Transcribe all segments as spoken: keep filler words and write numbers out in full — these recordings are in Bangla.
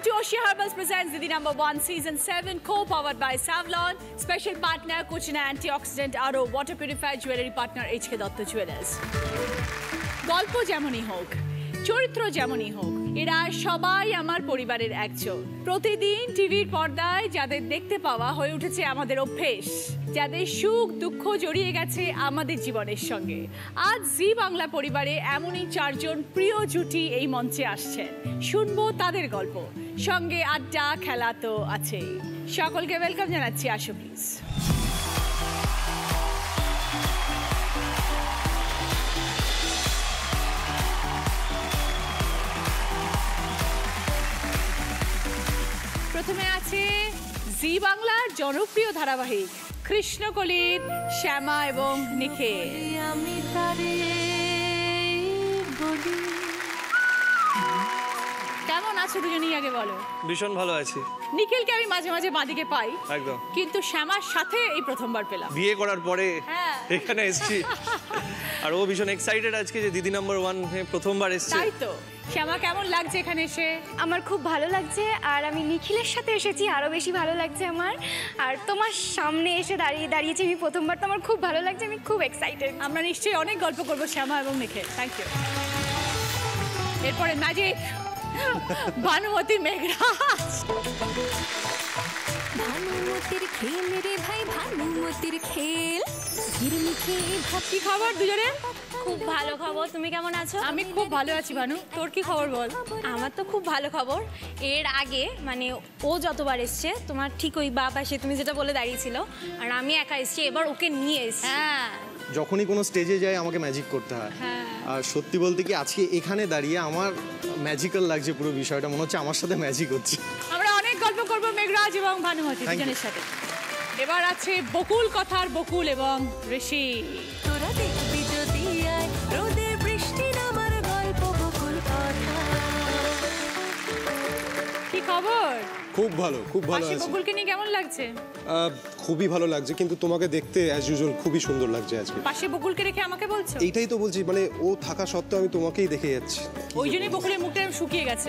to Oshiya Herbals presents Didi number one season seven co-powered by Savlon, special partner Cucina antioxidant Aro water purifier jewelry partner H K Datta Jewelers. গল্প যেমনই হোক, চরিত্র যেমনই হোক, এরা সবাই আমার পরিবারের একজন। প্রতিদিন টিভির পর্দায় যাদের দেখতে পাওয়া হয়ে উঠেছে আমাদের অভ্যেস, যাদের সুখ দুঃখ জড়িয়ে গেছে আমাদের জীবনের সঙ্গে। আজ জি বাংলা পরিবারে এমনই চারজন প্রিয় জুটি এই মঞ্চে আসছেন। শুনবো তাদের গল্প, সঙ্গে আড্ডা খেলা তো আছেই। সকলকে ওয়েলকাম জানাচ্ছি, আসো প্লিজ। প্রথমে আছে জি বাংলার জনপ্রিয় ধারাবাহিক কৃষ্ণকলির শ্যামা এবং নিখিল। কেমন আছো দুজনেই আগে বলো? ভীষণ ভালো আছি। নিখিলকে আমি মাঝে মাঝে বাঁদিকে পাই, একদম, কিন্তু শ্যামার সাথে এই প্রথমবার পেলাম বিয়ে করার পরে হ্যাঁ এখানে এসেছি। আর ও ভীষণ এক্সাইটেড আজকে যে দিদি নাম্বার ওয়ান প্রথমবার এসেছে। তাই তো। শ্যামা কেমন লাগছে এখানে এসে? আমার খুব ভালো লাগছে, আর আমি নিখিলের সাথে এসেছি আরও বেশি ভালো লাগছে আমার। আর তোমার সামনে এসে দাঁড়িয়ে দাঁড়িয়েছি আমি প্রথমবার, তো আমার খুব ভালো লাগছে, আমি খুব এক্সাইটেড। আমরা নিশ্চয়ই অনেক গল্প করবো শ্যামা এবং নিখিল। Thank you. এরপরে ম্যাজিক ভানুমতি মেঘরাজ। ভানুমতির খেল রে ভাই, ভানুমতির খেল। কি খবর দুজনের? খুব ভালো খবর, তুমি কেমন আছো? আমি খুব ভালো আছি ভানু, তোর কি খবর বল? আমার তো খুব ভালো খবর। এর আগে মানে ও যতবার এসছে তোমার ঠিক ওই বা পাশে তুমি যেটা বলে দাঁড়িয়েছিল, আর আমি একা এসছি, এবার ওকে নিয়ে এসছি। হ্যাঁ, যখনই কোনো স্টেজে যাই আমাকে ম্যাজিক করতে হয়। আর সত্যি বলতে কি আজকে এখানে দাঁড়িয়ে আমার ম্যাজিক্যাল লাগছে পুরো বিষয়টা, মনে হচ্ছে আমার সাথে ম্যাজিক হচ্ছে। আমরা অনেক গল্প করবো মেঘরাজ এবং ভানুমতি দুজনের সাথে। এবার আছে বকুল কথার বকুল এবং ঋষি। তোরা দেখবি যদি আয় রোদে বৃষ্টি নামার গল্প বকুল কথা। কি খবর? খুব ভালো, খুব ভালো পাশে আছি। বকুলকে নিয়ে কেমন লাগছে? আহ, খুবই ভালো লাগছে, কিন্তু তোমাকে দেখতে অ্যাজ ইউজুয়াল খুবই সুন্দর লাগছে আজকে। পাশে বকুলকে রেখে আমাকে বলছো? এইটাই তো বলছি, মানে ও থাকা সত্ত্বেও আমি তোমাকেই দেখে যাচ্ছি। ওই জন্যই বকুলের মুখটা শুকিয়ে গেছে।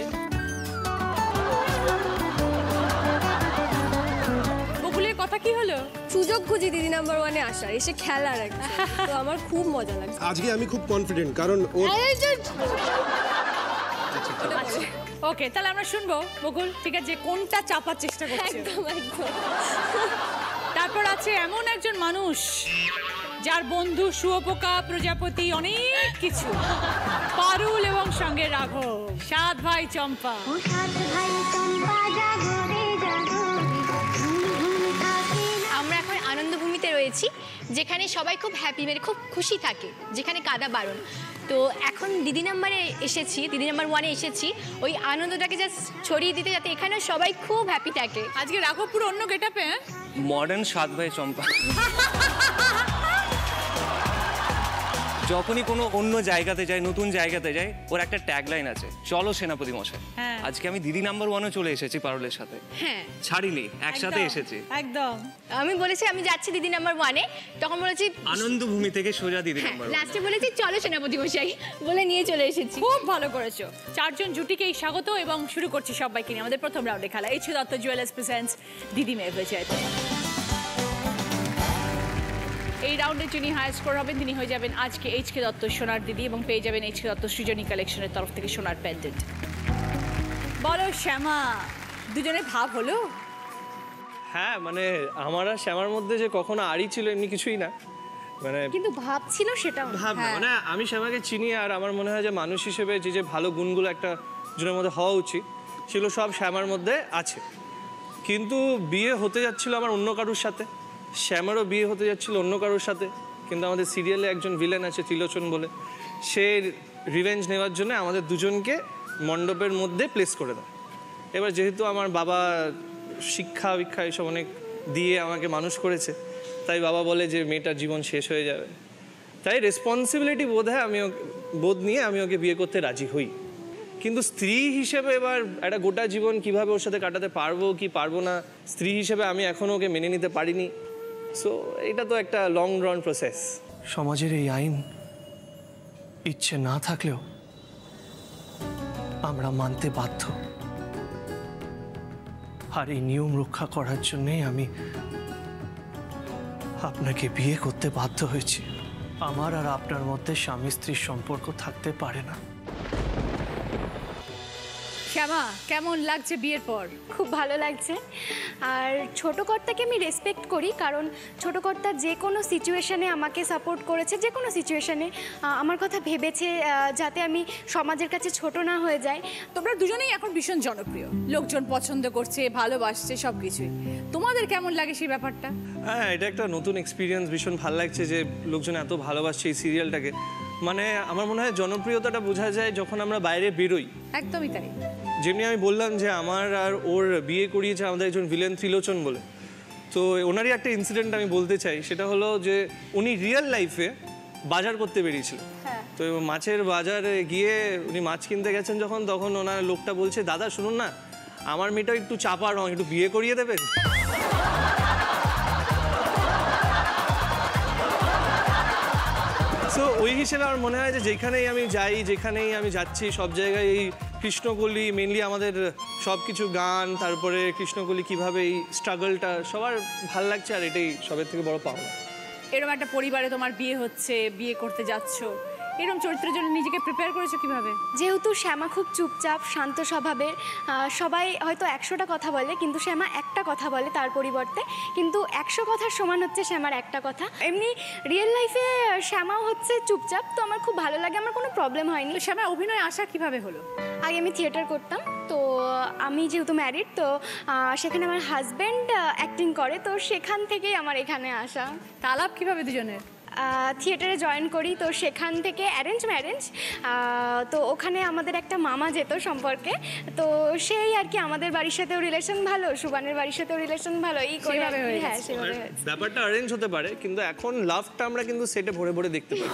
বকুলের কথা কি হলো? সুযোগ খুঁজি দিদি নাম্বার ওয়ানে আসার, এসে খেলার একটা, তো আমার খুব মজা লাগছে। আজকে আমি খুব কনফিডেন্ট, কারণ ও ওকে, তাহলে আমরা শুনবো বকুল, ঠিক আছে, কোনটা চাপার চেষ্টা করছে। একদম একদম। তারপর আছে এমন একজন মানুষ যার বন্ধু শুয়োপোকা, প্রজাপতি, অনেক কিছু, পারুল এবং সঙ্গে রাঘব, সাত ভাই চম্পা। আমরা এখন আনন্দভূমিতে রয়েছি, যেখানে সবাই খুব হ্যাপি, মানে খুব খুশি থাকে, যেখানে কাদা বারণ। তো এখন দিদি নাম্বারে এসেছি, দিদি নাম্বার ওয়ানে এসেছি ওই আনন্দটাকে জাস্ট ছড়িয়ে দিতে, যাতে এখানে সবাই খুব হ্যাপি থাকে। আজকে রাঘব পুরো অন্য গেটআপে। মডার্ন সাত ভাই চম্পা। যখনই কোনো অন্য জায়গাতে যায়, নতুন জায়গাতে যায়, ওর একটা ট্যাগলাইন আছে, চলো সেনাপতি মশাই। হ্যাঁ। আজকে আমি দিদি নাম্বার ওয়ানও চলে এসেছি পারুলের সাথে। হ্যাঁ, ছাড়িনি, একসাথে একদম, এসেছি। একদম। আমি বলেছি আমি যাচ্ছি দিদি নাম্বার ওয়ানে, তখন বলেছি আনন্দভূমি থেকে সোজা দিদি হ্যাঁ, নাম্বার লাস্টে বলেছি চলো সেনাপতি মশাই বলে নিয়ে চলে এসেছি। খুব ভালো করেছো। চারজন জুটিকেই স্বাগত এবং শুরু করছি সবাইকে নিয়ে আমাদের প্রথম রাউন্ডে খেলা। H K Dutta jewellers presents দিদি মেয়ে পঞ্চায়েত। এই রাউন্ডে যিনি হাই স্কোর হবেন তিনি হয়ে যাবেন আজকে এইচ কে দত্ত সোনার দিদি এবং পেয়ে যাবেন এইচ কে দত্ত সৃজনী কালেকশনের তরফ থেকে সোনার প্যান্ডেন্ট। বলো শ্যামা, দুজনে ভাব হলো? হ্যাঁ, মানে আমার আর শ্যামার মধ্যে যে কখনো আড়ি ছিল এমনি কিছুই না, মানে কিন্তু ভাব ছিল সেটা ভাব না। মানে আমি শ্যামাকে চিনি, আর আমার মনে হয় যে মানুষ হিসেবে যে যে ভালো গুণগুলো একটা জনের মধ্যে হওয়া উচিত সেগুলো সব শ্যামার মধ্যে আছে। কিন্তু বিয়ে হতে যাচ্ছিল আমার অন্য কারোর সাথে, শ্যামারও বিয়ে হতে যাচ্ছিল অন্য কারোর সাথে, কিন্তু আমাদের সিরিয়ালে একজন ভিলেন আছে ত্রিলোচন বলে, সে রিভেঞ্জ নেওয়ার জন্য আমাদের দুজনকে মণ্ডপের মধ্যে প্লেস করে দেয়। এবার যেহেতু আমার বাবা শিক্ষা ভিক্ষা এসব অনেক দিয়ে আমাকে মানুষ করেছে, তাই বাবা বলে যে মেয়েটার জীবন শেষ হয়ে যাবে, তাই রেসপন্সিবিলিটি বোধ হয় আমি বোধ নিয়ে আমি ওকে বিয়ে করতে রাজি হই। কিন্তু স্ত্রী হিসেবে এবার একটা গোটা জীবন কিভাবে ওর সাথে কাটাতে পারবো কি পারবো না, স্ত্রী হিসেবে আমি এখনও ওকে মেনে নিতে পারিনি। সো এটা তো একটা লং রান প্রসেস। সমাজের এই আইন ইচ্ছে না থাকলেও আমরা মানতে বাধ্য। আর এই নিয়ম রক্ষা করার জন্যেই আমি আপনাকে বিয়ে করতে বাধ্য হয়েছি। আমার আর আপনার মধ্যে স্বামী স্ত্রীর সম্পর্ক থাকতে পারে না। শ্যামা, কেমন লাগছে বিয়ের পর? খুব ভালো লাগছে। আর ছোটো কর্তাকে আমি রেসপেক্ট করি, কারণ ছোটো কর্তা যে কোনো সিচুয়েশানে আমাকে সাপোর্ট করেছে, যে কোনো সিচুয়েশানে আমার কথা ভেবেছে আহ, যাতে আমি সমাজের কাছে ছোট না হয়ে যাই। তোমরা দুজনেই এখন ভীষণ জনপ্রিয়, লোকজন পছন্দ করছে, ভালোবাসছে, সব কিছুই। তোমাদের কেমন লাগে সেই ব্যাপারটা? হ্যাঁ, এটা একটা নতুন এক্সপিরিয়েন্স, ভীষণ ভালো লাগছে যে লোকজন এত ভালোবাসছে এই সিরিয়ালটাকে। মানে আমার মনে হয় জনপ্রিয়তাটা বোঝা যায় যখন আমরা বাইরে বেরোই। একদমই তাই। যেমনি আমি বললাম যে আমার আর ওর বিয়ে করিয়েছে আমাদের একজন ভিলেন ত্রিলোচন বলে, তো ওনারই একটা ইনসিডেন্ট আমি বলতে চাই। সেটা হলো যে উনি রিয়েল লাইফে বাজার করতে বেরিয়েছিলেন। তো মাছের বাজারে গিয়ে উনি মাছ কিনতে গেছেন যখন, তখন ওনার লোকটা বলছে, দাদা শুনুন না, আমার মেয়েটা একটু চাপা রং, একটু বিয়ে করিয়ে দেবেন। তো ওই হিসেবে আমার মনে হয় যে যেখানেই আমি যাই, যেখানেই আমি যাচ্ছি, সব জায়গায় এই কৃষ্ণকলি মেনলি আমাদের সব কিছু গান, তারপরে কৃষ্ণকলি কীভাবে এই স্ট্রাগলটা সবার ভাল লাগছে, আর এটাই সবের থেকে বড় পাওয়া। এরকম একটা পরিবারে তোমার বিয়ে হচ্ছে, বিয়ে করতে যাচ্ছ, এরকম চরিত্রের জন্য নিজেকে প্রিপেয়ার করেছো কিভাবে? যেহেতু শ্যামা খুব চুপচাপ শান্ত স্বভাবের, আহ, সবাই হয়তো একশোটা কথা বলে কিন্তু শ্যামা একটা কথা বলে তার পরিবর্তে, কিন্তু একশো কথার সমান হচ্ছে শ্যামার একটা কথা। এমনি রিয়েল লাইফে শ্যামাও হচ্ছে চুপচাপ, তো আমার খুব ভালো লাগে, আমার কোনো প্রবলেম হয়নি। তো শ্যামা অভিনয় আসা কিভাবে হলো? আগে আমি থিয়েটার করতাম, তো আমি যেহেতু ম্যারিড, তো আহ, সেখানে আমার হাজব্যান্ড অ্যাক্টিং করে, তো সেখান থেকেই আমার এখানে আসা। তালাপ কিভাবে দুজনের? থিয়েটারে জয়েন করি, তো সেখান থেকে অ্যারেঞ্জ ম্যারেঞ্জ, তো ওখানে আমাদের একটা মামা যেত সম্পর্কে, তো সেই আর কি আমাদের বাড়ির সাথেও রিলেশন ভালো, সুবানের বাড়ির সাথেও রিলেশন ভালো, এই করে সেভাবে হয়ে হ্যাঁ গেছে। সেভাবে হয়েছে। ব্যাপারটা অ্যারেঞ্জ হতে পারে, কিন্তু এখন লাভটা আমরা কিন্তু সেটে ভরে ভরে দেখতে পাই।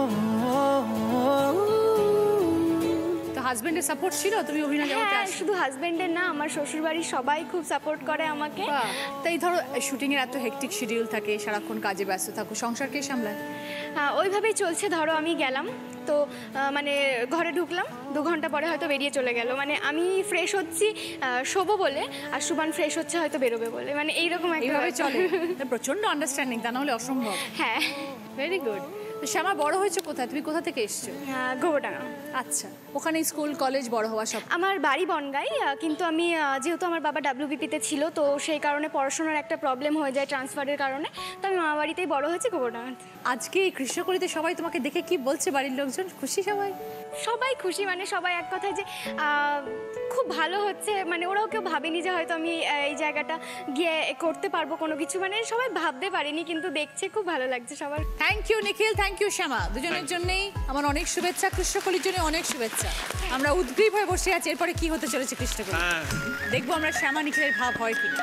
তো হাজবেন্ডের সাপোর্ট ছিল তুমি অভিনয় জগতে হ্যাঁ, আসো? শুধু হাজব্যান্ডের না, আমার শ্বশুরবাড়ির সবাই খুব সাপোর্ট করে আমাকে। বাহ। তাই ধরো শুটিংয়ের এত হেক্টিক শিডিউল থাকে, সারাক্ষণ কাজে ব্যস্ত থাকো, সংসার কে সামলায়? আহ, ওইভাবেই চলছে। ধরো আমি গেলাম, তো আহ, মানে ঘরে ঢুকলাম, দু ঘন্টা পরে হয়তো বেরিয়ে চলে গেল, মানে আমি ফ্রেশ হচ্ছি আহ, শোবো বলে, আর সুবান ফ্রেশ হচ্ছে হয়তো বেরোবে বলে, মানে এইরকম একটা এইভাবে ব্যাপার। চলে। তা প্রচন্ড আন্ডারস্ট্যান্ডিং, তা না হলে অসম্ভব। হ্যাঁ। Very good. তো শ্যামা বড় হয়েছে কোথায়? তুমি কোথা থেকে এসছো? হ্যাঁ, গোবরডাঙ্গা। আচ্ছা, ওখানে স্কুল কলেজ বড় হওয়া সব? আমার বাড়ি বনগাঁই, আহ, কিন্তু আমি আহ, যেহেতু আমার বাবা ডাব্লিউবিপিতে ছিল, তো সেই কারণে পড়াশোনার একটা প্রবলেম হয়ে যায় ট্রান্সফারের কারণে, তো আমি মামা বাড়িতেই বড় হয়েছি গোবরডাঙ্গাতে। আজকে এই কৃষ্ণকলিতে সবাই তোমাকে দেখে কি বলছে? বাড়ির লোকজন খুশি? সবাই সবাই খুশি, মানে সবাই এক কথায় যে আহ, খুব ভালো হচ্ছে, মানে ওরাও কেউ ভাবেনি যে হয়তো আমি আহ, এই জায়গাটা গিয়ে করতে পারবো কোনো কিছু, মানে সবাই ভাবতে পারিনি, কিন্তু দেখছে খুব ভালো লাগছে সবার। Thank you Nikhil, thank you Shyama, দুজনের জন্যই আমার অনেক শুভেচ্ছা, কৃষ্ণকলির জন্য অনেক শুভেচ্ছা। আমরা উদ্গ্রীব হয়ে বসে আছি এরপরে কি হতে চলেছে কৃষ্ণকলি, হ্যাঁ, দেখবো আমরা শ্যামা নিখিলের ভাব হয় কি।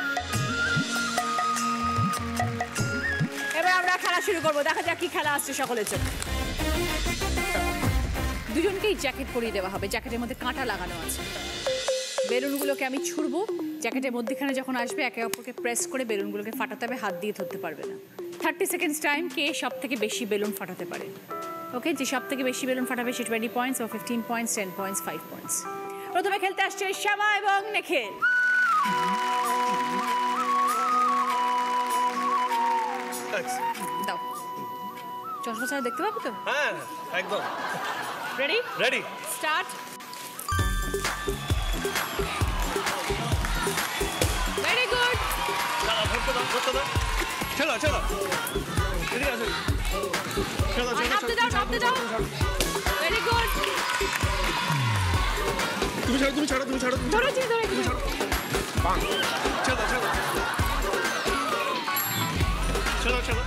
এবার আমরা খেলা শুরু করবো, দেখা যাক কি খেলা আসছে সকলের জন্য। দুজনকেই জ্যাকেট পরিয়ে দেওয়া হবে, জ্যাকেটের মধ্যে কাঁটা লাগানো আছে। বেলুনগুলোকে আমি ছুড়বো, জ্যাকেটের মধ্যেখানে যখন আসবে একে অপরকে প্রেস করে বেলুনগুলোকে ফাটাতে হবে, হাত দিয়ে ধরতে পারবে না। থার্টি সেকেন্ডস টাইম, কে সব থেকে বেশি বেলুন ফাটাতে পারে। ওকে, যে সব থেকে বেশি বেলুন ফাটাবে সে টোয়েন্টি পয়েন্টস, ও fifteen points, ten points, five points. প্রথমে খেলতে আসছে শ্যামা এবং নিখিল। দাও, চশমা ছাড়া দেখতে পাবো তো? হ্যাঁ একদম ready? Ready, start. Very good. চলো চলো, ঠিক আছে, চলো চলো, নামতে দাও, নামতে দাও। Very good. তুমি ছাড়ো তুমি ছাড়ো তুমি ছাড়ো তুমি ছাড়ো। ধরেছি ধরেছি। চলো চলো চলো চলো।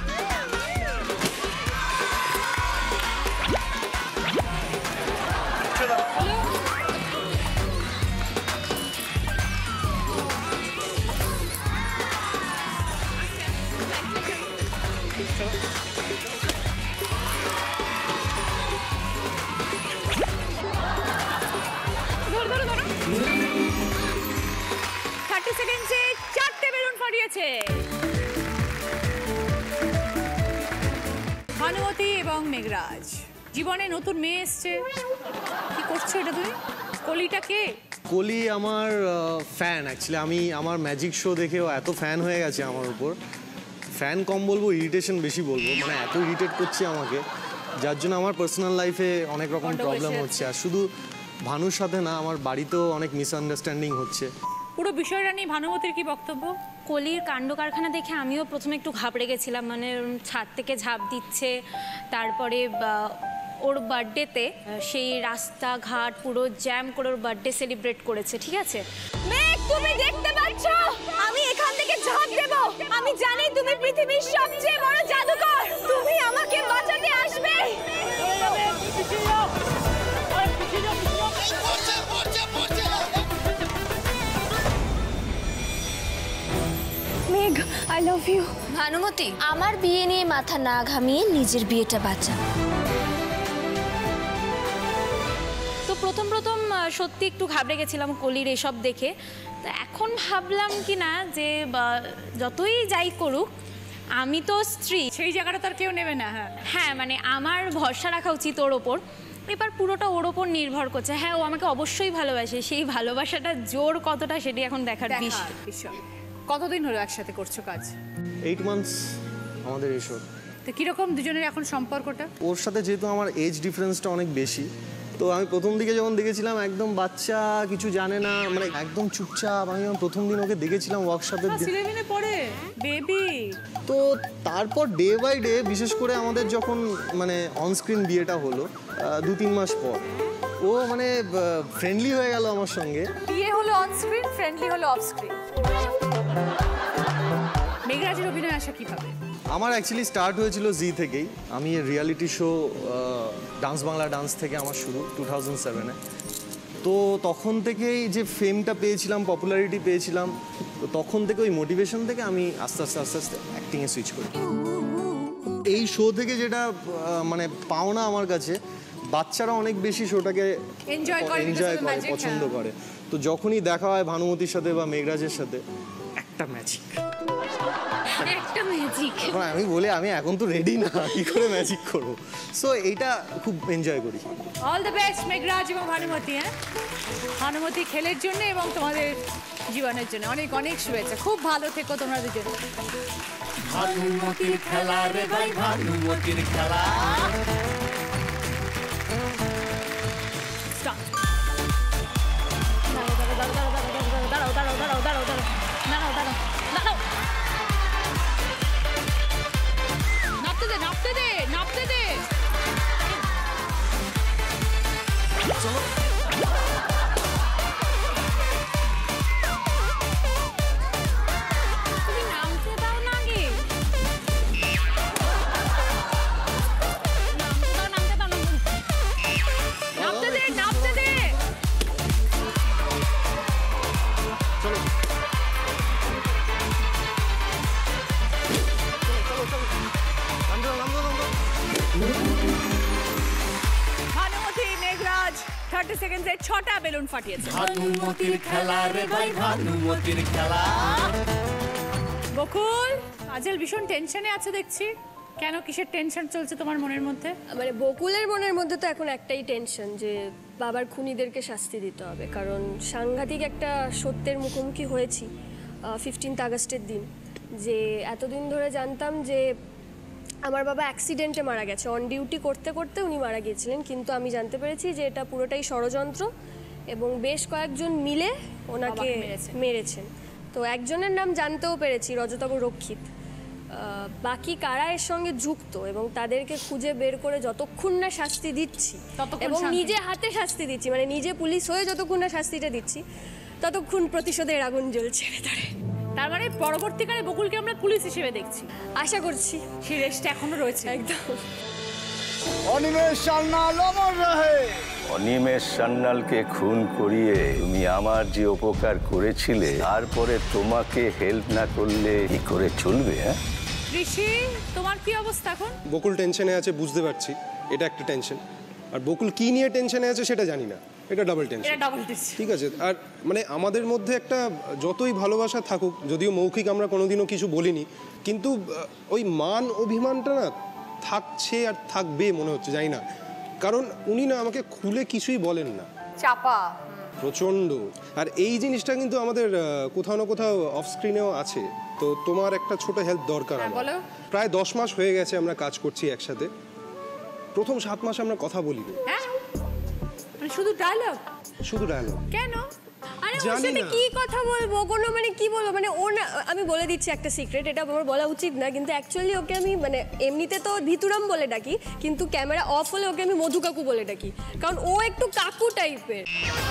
থার্টি সেকেন্ডসে চারটে বেলুন ফাটিয়েছে ভানুমতি এবং মেঘরাজ। জীবনে নতুন মেয়ে এসছে, কি করছো এটা তুমি? কলিটা কে? কোহলি আমার ফ্যান অ্যাকচুয়ালি। আমি আমার ম্যাজিক শো দেখেও এত ফ্যান হয়ে গেছে আমার উপর, ফ্যান কম বলবো, ইরিটেশন বেশি বলবো, মানে এত ইরিটেট করছে আমাকে, যার জন্য আমার পার্সোনাল লাইফে অনেক রকম প্রবলেম হচ্ছে। আর শুধু ভানুর সাথে না, আমার বাড়িতেও অনেক মিসআন্ডারস্ট্যান্ডিং হচ্ছে। পুরো বিষয়টা নিয়ে ভানুমতির কি বক্তব্য? কলির কাণ্ড কারখানা দেখে আমিও প্রথমে একটু ঘাবড়ে গেছিলাম, মানে ছাদ থেকে ঝাঁপ দিচ্ছে, তারপরে ওর বার্থডেতে সেই রাস্তাঘাট পুরো জ্যাম করে ওর বার্থডে সেলিব্রেট করেছে, ঠিক আছে? মেঘ, তুমি দেখতে পাচ্ছ আমি এখান থেকে ঝাঁপ দেব? আমি জানি তুমি পৃথিবীর সবচেয়ে বড় জাদুকর, তুমি আমাকে বাঁচাতে আসবে। মেঘ, আই লাভ ইউ। ভানুমতি, আমার বিয়ে নিয়ে মাথা না ঘামিয়ে নিজের বিয়েটা বাঁচা। তো প্রথম প্রথম সত্যি একটু ঘাবড়ে গেছিলাম কলির এসব দেখে। তো এখন ভাবলাম কি না যে যতই যাই করুক আমি তো স্ত্রী, সেই জায়গাটা তার কেউ নেবে না। হ্যাঁ হ্যাঁ, মানে আমার ভরসা রাখা উচিত ওর ওপর। এবার পুরোটা ওর ওপর নির্ভর করছে। হ্যাঁ, ও আমাকে অবশ্যই ভালোবাসে, সেই ভালোবাসাটা জোর কতটা সেটি এখন দেখার বিষয়। কতদিন হলো একসাথে করছো কাজ? এইট মান্থস আমাদের এসব। তো কিরকম দুজনের এখন সম্পর্কটা? ওর সাথে যেহেতু আমার এজ ডিফারেন্সটা অনেক বেশি, তো আমি প্রথম দিকে যখন দেখেছিলাম একদম বাচ্চা, কিছু জানে না, মানে একদম চুপচাপ। আমি যখন প্রথম দিন ওকে দেখেছিলাম ওয়ার্কশপের দিন, ইলেভেনে পড়ে বেবি। তো তারপর ডে বাই ডে, বিশেষ করে আমাদের যখন মানে অনস্ক্রিন বিয়েটা হলো দু তিন মাস পর, ও মানে ফ্রেন্ডলি হয়ে গেল আমার সঙ্গে। বিয়ে হলো অনস্ক্রিন, ফ্রেন্ডলি হলো অফস্ক্রিন। মেঘরাজের অভিনয় আসা কিভাবে? আমার অ্যাকচুয়ালি স্টার্ট হয়েছিল জি থেকেই। আমি reality show dance Bangla dance থেকে আমার শুরু টু থাউজেন্ড সেভেনে। তো তখন থেকেই যে ফেমটা পেয়েছিলাম, পপুলারিটি পেয়েছিলাম, তো তখন থেকে ওই মোটিভেশন থেকে আমি আস্তে আস্তে আস্তে আস্তে অ্যাক্টিংয়ে সুইচ করি। এই শো থেকে যেটা মানে পাওনা আমার কাছে, বাচ্চারা অনেক বেশি শোটাকে এনজয় করে, এনজয় করে, পছন্দ করে। তো যখনই দেখা হয় ভানুমতির সাথে বা মেঘরাজের সাথে, একটা ম্যাজিক একটা ম্যাজিক। আমি বলি আমি এখন তো রেডি না, কি করে ম্যাজিক করবো। সো এইটা খুব এনজয় করি। অল দ্য বেস্ট মেঘরাজ এবং ভানুমতি। হ্যাঁ, ভানুমতি খেলের জন্য এবং তোমাদের জীবনের জন্য অনেক অনেক শুভেচ্ছা। খুব ভালো থেকো তোমরা দুজন। ভানুমতির খেলা রে ভাই, ভানুমতির খেলা। দাঁড়াও দাঁড়াও দাঁড়াও দাঁড়াও দাঁড়াও দাঁড়াও দাঁড়াও দাঁড়াও, নাপতে দে নাপতে দে নাপতে দে। তুমি নামতে দাও না আগে, নামতে দাও নামতে দাও নাপতে দে নাপতে দে। ভানুমতি মেঘরাজ থার্টি সেকেন্ডে ছটা বেলুন ফাটিয়েছে। ভানুমতির খেলা রে ভাই, ভানুমতির খেলা। বকুল, আজল ভীষণ টেনশনে আছে দেখছি। কেন, কিসের টেনশন চলছে তোমার মনের মধ্যে? মানে বকুলের মনের মধ্যে তো এখন একটাই টেনশন, যে বাবার খুনিদেরকে শাস্তি দিতে হবে। কারণ সাংঘাতিক একটা সত্যের মুখোমুখি হয়েছি ফিফটিন্থ আগস্টের দিন, যে এতদিন ধরে জানতাম যে আমার বাবা অ্যাক্সিডেন্টে মারা গেছে, অন ডিউটি করতে করতে উনি মারা গিয়েছিলেন, কিন্তু আমি জানতে পেরেছি যে এটা পুরোটাই ষড়যন্ত্র এবং বেশ কয়েকজন মিলে ওনাকে মেরেছেন। তো একজনের নাম জানতেও পেরেছি, রজতব রক্ষিত। বাকি কারা এর সঙ্গে যুক্ত এবং তাদেরকে খুঁজে বের করে যতক্ষণ না শাস্তি দিচ্ছি এবং নিজে হাতে শাস্তি দিচ্ছি, মানে নিজে পুলিশ হয়ে যতক্ষণ না শাস্তিটা দিচ্ছি, ততক্ষণ প্রতিশোধের আগুন জ্বলছে ভেতরে। তার মানে পরবর্তীকালে বকুলকে আমরা পুলিশ হিসেবে দেখছি, আশা করছি। সেই রেস্টটা এখনো রয়েছে। একদম। অনিমেষ সান্যাল অমর রহে। অনিমেষ সান্যালকে খুন করিয়ে তুমি আমার যে উপকার করেছিলে, তারপরে তোমাকে হেল্প না করলে কি করে চলবে? হ্যাঁ ঋষি, তোমার কি অবস্থা এখন? বকুল টেনশনে আছে, বুঝতে পারছি, এটা একটা টেনশন। আর বকুল কি নিয়ে টেনশনে আছে সেটা জানি না, এটা ডাবল টেনশন। এটা ডাবল টেনশন, ঠিক আছে। আর মানে আমাদের মধ্যে একটা যতই ভালোবাসা থাকুক, যদিও মৌখিক আমরা কোনোদিনও কিছু বলিনি, কিন্তু ওই মান অভিমানটা না থাকছে আর থাকবে মনে হচ্ছে, জানি না। কারণ উনি না আমাকে খুলে কিছুই বলেন না, চাপা। প্রচণ্ড। আর এই জিনিসটা কিন্তু আমাদের আহ, কোথাও না কোথাও অফ স্ক্রিনেও আছে। তো তোমার একটা ছোট হেল্প দরকার আমার। বলো। প্রায় দশ মাস হয়ে গেছে আমরা কাজ করছি একসাথে। প্রথম সাত মাস আমরা কথা বলিনি, হ্যাঁ মানে শুধু ডায়লগ, শুধু ডায়লগ। কেন? আরে ওর জানি সাথে না। কি কথা বলবো, কোনো মানে কি বলবো, মানে ও না, আমি বলে দিচ্ছি একটা সিক্রেট, এটা আমার বলা উচিত না, কিন্তু অ্যাকচুয়ালি ওকে আমি মানে এমনিতে তো ভিতুরাম বলে ডাকি, কিন্তু ক্যামেরা অফ হলে ওকে আমি মধু কাকু বলে ডাকি, কারণ ও একটু কাকু টাইপের।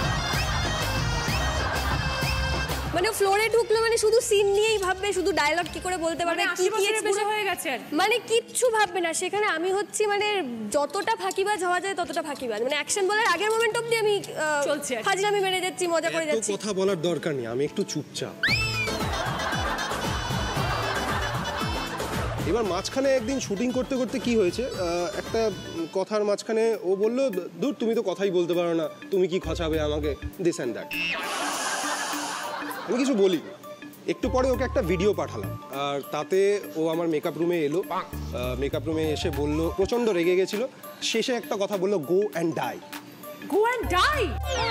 মানে ফ্লোরে ঢুকলো মানে শুধু সিন নিয়েই ভাববে, শুধু ডায়লগ কি করে বলতে পারবে, মানে কি আশি কি বছরের বেশি express- হয়ে গেছে আর। মানে কিচ্ছু ভাববে না। সেখানে আমি হচ্ছি মানে যতটা ফাঁকিবাজ হওয়া যায় ততটা ফাঁকিবাজ, মানে অ্যাকশন বলার আগের মোমেন্ট অবধি আমি আহ, চলছে আর কি। ফাজলামি মেরে যাচ্ছি, মজা করে এত যাচ্ছি। কথা বলার দরকার নেই, আমি একটু চুপচাপ। এবার মাঝখানে একদিন শুটিং করতে করতে কি হয়েছে, আহ, একটা কথার মাঝখানে ও বললো, দূর তুমি তো কথাই বলতে পারো না, তুমি কি খচাবে আমাকে, দিস অ্যান্ড দ্যাট। আমি কিছু বলি, একটু পরে ওকে একটা ভিডিও পাঠালাম, আর তাতে ও আমার মেকআপ রুমে এলো, মেকআপ রুমে এসে বলল, প্রচণ্ড রেগে গেছিল, শেষে একটা কথা বললো, go and die. Go and die?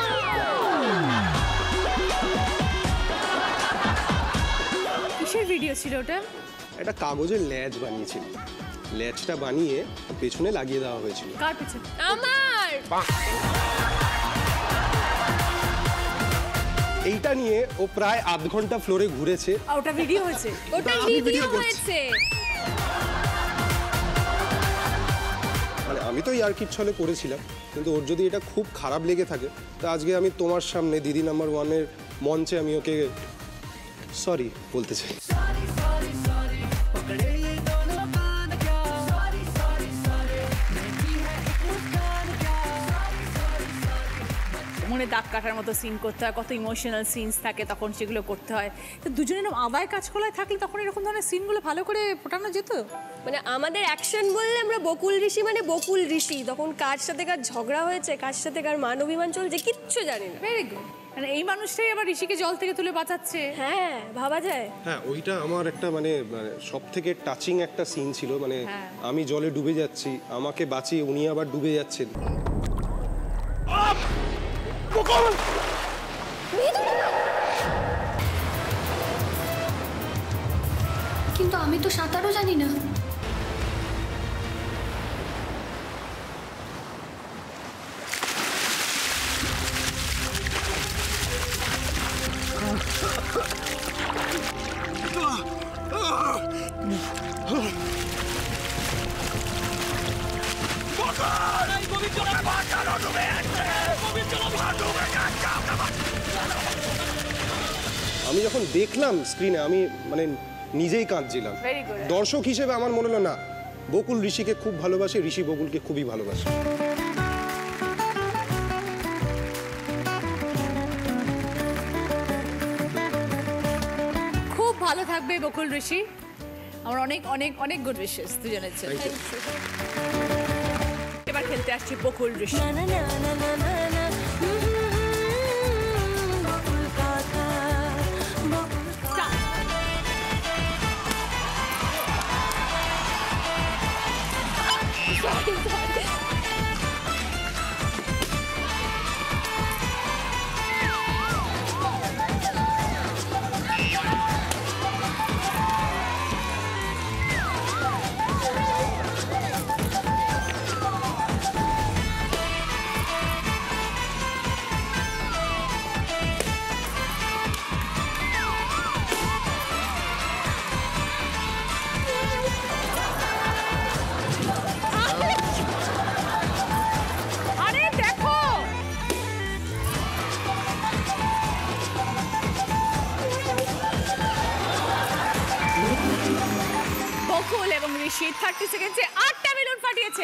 কিসের ভিডিও ছিল ওটা? একটা কাগজের ল্যাজ বানিয়েছিল, ল্যাজটা বানিয়ে পেছনে লাগিয়ে দেওয়া হয়েছিল। কার পিছনে? আমার এইটা নিয়ে ও প্রায় আধ ঘন্টা ফ্লোরে ঘুরেছে। আর ওটা ভিডিও হয়েছে? ওটা আমি ভিডিও video করছি। হয়েছে। মানে আমি তো ইয়ার্কির ছলে করেছিলাম, কিন্তু ওর যদি এটা খুব খারাপ লেগে থাকে, তো আজকে আমি তোমার সামনে দিদি নাম্বার ওয়ানের মঞ্চে আমি ওকে সরি বলতে চাই। মনে দাগ কাটার মতো সিন করতে হয়, কত ইমোশনাল সিনস থাকে, তখন সেগুলো করতে হয়। তো দুজনে এরকম আবায় কাজ করায় থাকলে তখন এরকম ধরনের সিনগুলো ভালো করে ফোটানো যেত। মানে আমাদের অ্যাকশন বললে আমরা বকুল ঋষি, মানে বকুল ঋষি, তখন কার সাথে কার ঝগড়া হয়েছে, কার সাথে কার মান অভিমান চলছে কিচ্ছু জানি না। Very good. মানে এই মানুষটাই আবার ঋষিকে জল থেকে তুলে বাঁচাচ্ছে। হ্যাঁ, ভাবা যায়। হ্যাঁ, ওইটা আমার একটা মানে সব থেকে টাচিং একটা সিন ছিল। মানে হ্যাঁ। আমি জলে ডুবে যাচ্ছি, আমাকে বাঁচিয়ে উনি আবার ডুবে যাচ্ছেন। কিন্তু আমি তো সাঁতারও জানি না। আমি যখন দেখলাম স্ক্রিনে, আমি মানে নিজেই কাঁদছিলাম। Very good. দর্শক হিসেবে আমার মনে হলো না, বকুল ঋষিকে খুব ভালোবাসে, ঋষি বকুলকে খুবই ভালোবাসে। খুব ভালো থাকবে বকুল ঋষি। আমার অনেক অনেক অনেক গুড উইশেস দুজনের জন্য। এবার খেলতে আসছি বকুল ঋষি। না না না না না না না হুম, হুম, হুম, বকুল কাকা, বকুল কাকা। আরে দেখো, বকুল এবং ঋষি থার্টি সেকেন্ডে আটটা বেলুন ফাটিয়েছে।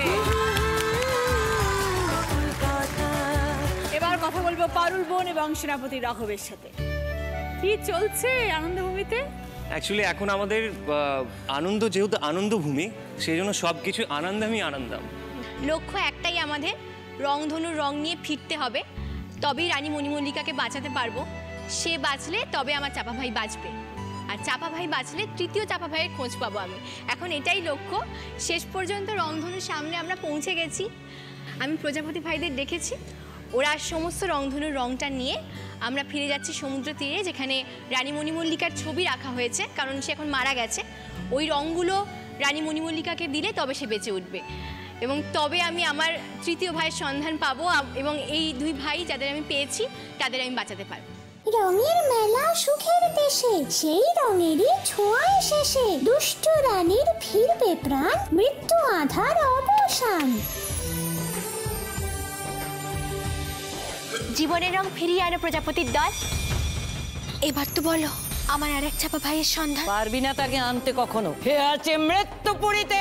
এবার কথা বলবো পারুল বোন এবং সেনাপতি রাঘবের সাথে। কি চলছে আনন্দভূমিতে? অ্যাকচুয়ালি এখন আমাদের আহ, আনন্দ, যেহেতু আনন্দভূমি, সেই জন্য সব কিছু আনন্দমই আনন্দম। লক্ষ্য একটাই আমাদের, রংধনুর রং নিয়ে ফিরতে হবে, তবেই রানী মণিমল্লিকাকে বাঁচাতে পারবো। সে বাঁচলে তবে আমার চাপা ভাই বাঁচবে, আর চাপা ভাই বাঁচলে তৃতীয় চাপা ভাইয়ের খোঁজ পাবো আমি। এখন এটাই লক্ষ্য। শেষ পর্যন্ত রংধনুর সামনে আমরা পৌঁছে গেছি। আমি প্রজাপতি ভাইদের দেখেছি, ওরা সমস্ত রংধনুর রংটা নিয়ে আমরা ফিরে যাচ্ছি সমুদ্র তীরে, যেখানে রানী মণিমল্লিকার ছবি রাখা হয়েছে, কারণ সে এখন মারা গেছে। ওই রঙগুলো রানী মণিমল্লিকাকে দিলে তবে সে বেঁচে উঠবে, এবং তবে আমি আমার তৃতীয় ভাইয়ের সন্ধান পাবো, এবং এই দুই ভাই যাদের আমি পেয়েছি তাদের আমি বাঁচাতে পারবো। রঙের মেলা সুখের দেশে, সেই রঙেরই ছোঁয়ায় শেষে দুষ্ট রানীর ফিরবে প্রাণ, মৃত্যু আধার অবসান। জীবনের রং ফিরিয়ে আনো প্রজাপতির দল। এবার তো বলো আমার আর এক চাপা ভাইয়ের সন্ধান। পারবি না তাকে আনতে কখনো, হে আছে মৃত্যুপুরীতে।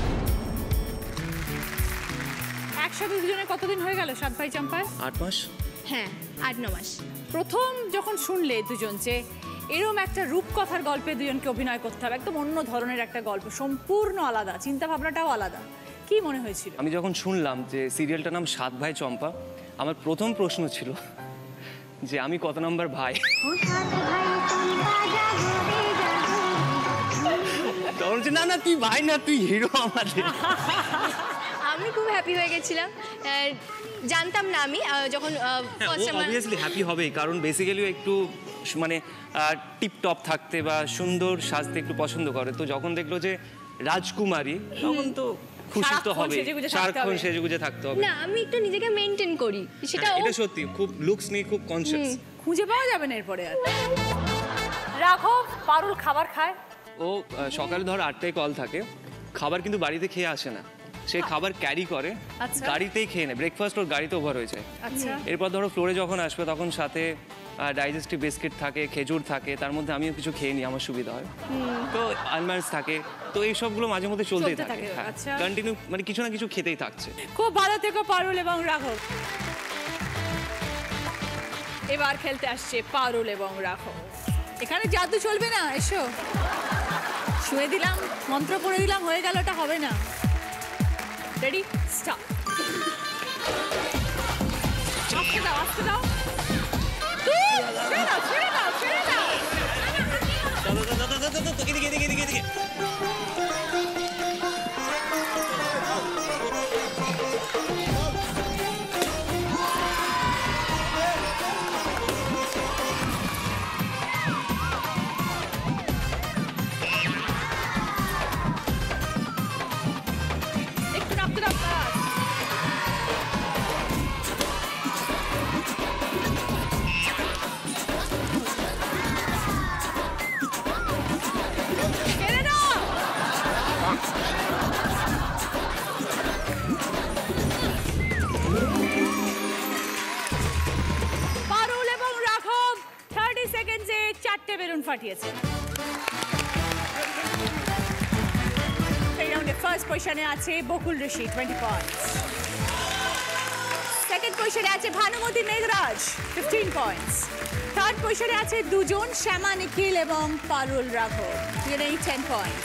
একসাথে দুজনে কতদিন হয়ে গেল সাত ভাই চম্পায়? আট মাস। হ্যাঁ, আট ন মাস। প্রথম যখন শুনলে দুজন যে এরকম একটা রূপকথার গল্পে দুজনকে অভিনয় করতে হবে, একদম অন্য ধরনের একটা গল্প, সম্পূর্ণ আলাদা, চিন্তা ভাবনাটাও আলাদা, কি মনে হয়েছিল? আমি যখন শুনলাম যে সিরিয়ালটার নাম সাত ভাই চম্পা, আমার প্রথম প্রশ্ন ছিল যে আমি কত নম্বর ভাই। তখন না না তুই ভাই না, তুই হিরো আমাদের। আমি খুব হ্যাপি হয়ে গেছিলাম, জানতাম না আমি যখন অবভিয়াসলি হ্যাপি হবেই, কারণ বেসিক্যালি একটু মানে টিপটপ থাকতে বা সুন্দর সাজতে একটু পছন্দ করে, তো যখন দেখলো যে রাজকুমারী তখন তো খুশি তো হবে, সারাক্ষণ সেজেগুজে থাকতে হবে। না, আমি একটু নিজেকে মেইনটেইন করি, সেটা এটা সত্যি খুব লুকস নিয়ে খুব কনসিয়াস। খুঁজে পাওয়া যাবে না এরপরে আর। রাখো পারুল খাবার খায়, ও সকালে ধর আটটায় কল থাকে, খাবার কিন্তু বাড়িতে খেয়ে আসে না, সে খাবার ক্যারি করে গাড়িতেই খেয়ে নেয়, ব্রেকফাস্ট ওর গাড়িতে ওভার হয়ে যায়। এরপর ধরো ফ্লোরে যখন আসবে তখন সাথে ডাইজেস্টিভ বিস্কিট থাকে, খেজুর থাকে, তার মধ্যে আমিও কিছু খেয়ে নিই, আমার সুবিধা হয়, তো আলমন্ডস থাকে, তো এই সবগুলো মাঝে মধ্যে চলতেই থাকে, কন্টিনিউ মানে কিছু না কিছু খেতেই থাকছে। খুব ভালো থেকো পারুল এবং রাঘব। এবার খেলতে আসছে পারুল এবং রাঘব। এখানে জাদু চলবে না, এসো। শুয়ে দিলাম, মন্ত্র পড়ে দিলাম, হয়ে গেল, ওটা হবে না। Ready, start. আস্তে দাও, আস্তে দাও, ছেড়ে দাও, ছেড়ে দাও, ছেড়ে দাও। এদিকে এদিকে এদিকে এদিকে ফাটিয়েছে। এই রাউন্ডে ফার্স্ট পজিশনে আছে Bakul Rishi twenty points, second পজিশনে আছে Bhanumati Meghraj fifteen points, third পজিশনে আছে দুজন শ্যামা নিখিল এবং পারুল রাঘব দুজনেই টেন পয়েন্টস।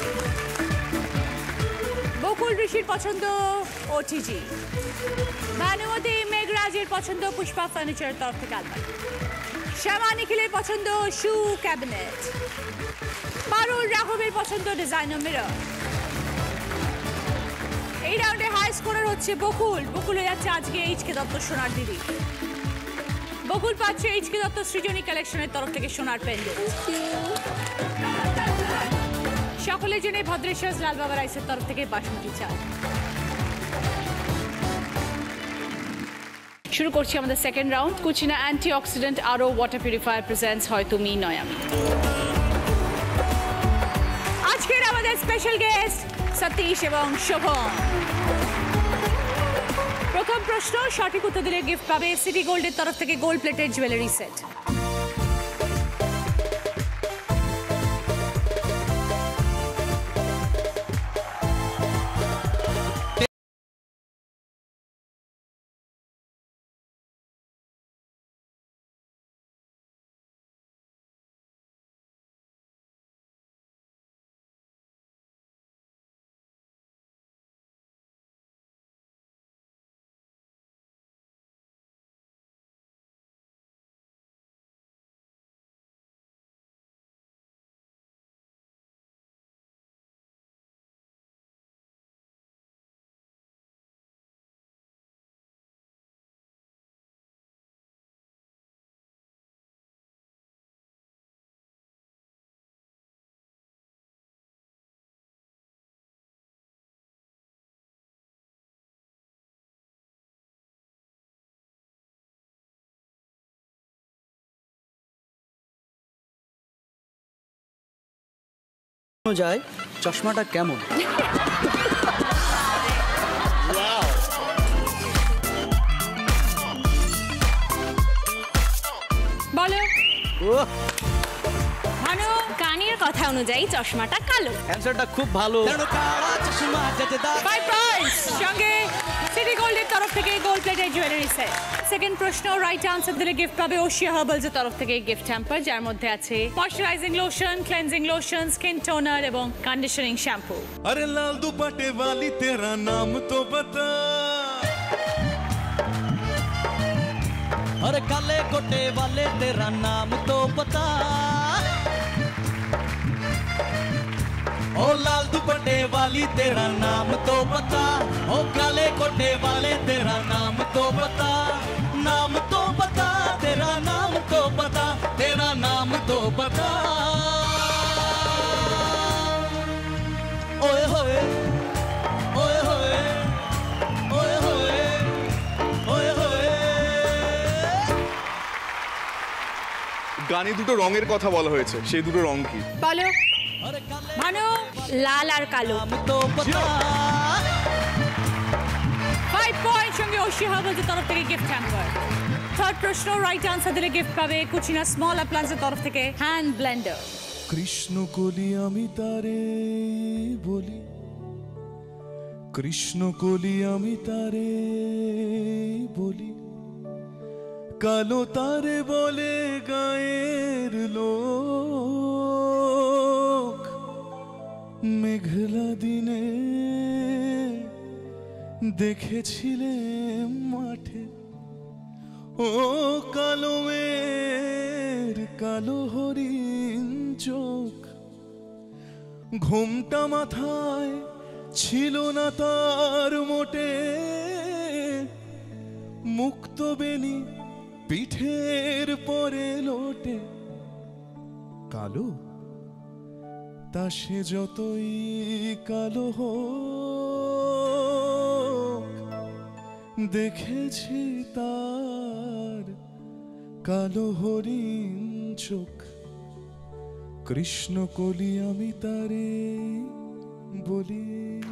বকুল ঋষির পছন্দ ওটিজি, ভানুমতি মেঘরাজের পছন্দ পুষ্পা ফার্নিচারের তরফ থেকে আলমারি, শ্যামা নিখিলের পছন্দ শু ক্যাবিনেট, পারুল রাঘবের পছন্দ ডিজাইনার মিরর। এই রাউন্ডে হাই স্কোরার হচ্ছে বকুল। বকুল হয়ে যাচ্ছে আজকে এইচকে দত্ত সোনার দিদি। বকুল পাচ্ছে এইচকে দত্ত সৃজনী কালেকশনের তরফ থেকে সোনার প্যান্ডেল। সকলের জন্য ভদ্রেশ্বর লাল বাবা রাইসের তরফ থেকে বাসমতি চাল। শুরু করছি আমাদের second round. Kutchina antioxidant আরও ওয়াটার পিউরিফায়ার প্রেজেন্টস হয় তুমি নয় আমি। আজকের আমাদের স্পেশাল গেস্ট সতীশ এবং শোভন। প্রথম প্রশ্ন সঠিক উত্তর দিলে গিফট পাবে সিটি গোল্ডের তরফ থেকে গোল্ড প্লেটেড জুয়েলারি সেট। যায় চশমাটা কেমন? বলো ভানু, কানের কথা অনুযায়ী চশমাটা কালো। অ্যানসারটা খুব ভালো। ফাইভ পয়েন্টস সঙ্গে সিটি গোল্ডের তরফ থেকে gold plated jewellery set. Second প্রশ্ন রাইট আনসার দিলে গিফট পাবে ওশিয়া হার্বালস এর তরফ থেকে গিফট হ্যাম্পার, যার মধ্যে আছে moisturising lotion, cleansing lotion, skin toner এবং কন্ডিশনিং শ্যাম্পু। अरे लाल दुपट्टे वाली तेरा नाम तो बता, अरे काले कोटे वाले तेरा नाम तो बता, ओ लाल दुपट्टे वाली तेरा नाम तो बता, ओ काले कोटे वाले तेरा नाम तो बता, नाम तो बता, तेरा नाम तो बता, तेरा नाम तो बता। ओए होए ओए होए ओए होए ओए होए। গানে দুটো রঙের কথা বলা হয়েছে, সেই দুটো রং কি? বলো ভানু। লাল আর কালো। ফাইভ পয়েন্ট সঙ্গে ওশিয়া হার্বালস এর তরফ থেকে গিফট হ্যাম্পার। থার্ড প্রশ্ন রাইট আনসার দিলে গিফট পাবে কুচিনা স্মল অ্যাপ্লায়েন্সের তরফ থেকে হ্যান্ড ব্লেন্ডার। কৃষ্ণ কলি আমি তারে বলি, কৃষ্ণ কলি আমি তারে বলি, কালো তারে বলে গায়ের লোক, মেঘলা দিনে দেখেছিলে মাঠে, ও কালো মের কালো হরিণ চোখ, ঘুমটা মাথায় ছিল না তার মোটে, মুক্ত বেনি পিঠের পরে লোটে, কালো তা সে যতই কালো হোক, দেখেছি তার কালো হরিণ চোখ, কৃষ্ণ কলি আমি তারে বলি।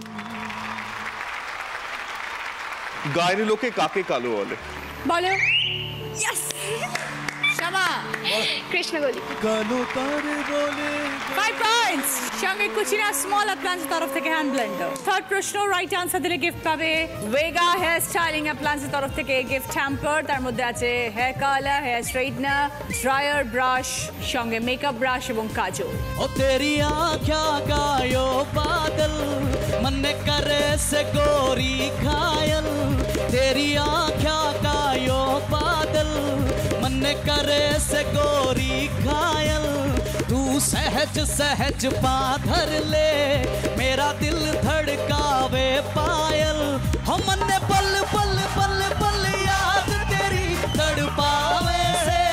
গায়ের লোকে কাকে কালো বলে? বলো। ইয়েস শামা। কৃষ্ণগলি। কালো তারে বলে। ফাইভ পয়েন্টস সঙ্গে কুচিনা স্মল অ্যাপ্লায়েন্স তরফ থেকে হ্যান্ড ব্লেন্ডার। থার্ড প্রশ্ন রাইট আনসার দিলে গিফট পাবে ওয়েগা হেয়ার স্টাইলিং অ্যাপ্লায়েন্স তরফ থেকে গিফট হ্যাম্পার, তার মধ্যে আছে hair colour, hair straightener, dryer brush, সঙ্গে মেকআপ ব্রাশ এবং কাজল। ओ तेरी आँखा का यो बादल मन करे से गोरी घायल, तेरी आँखा का यो बादल मन करे से गोरी घायल, तू सहज सहज पाधर ले मेरा दिल धड़कावे पायल, हम मन पल पल पल पल याद तेरी तड़पावे से,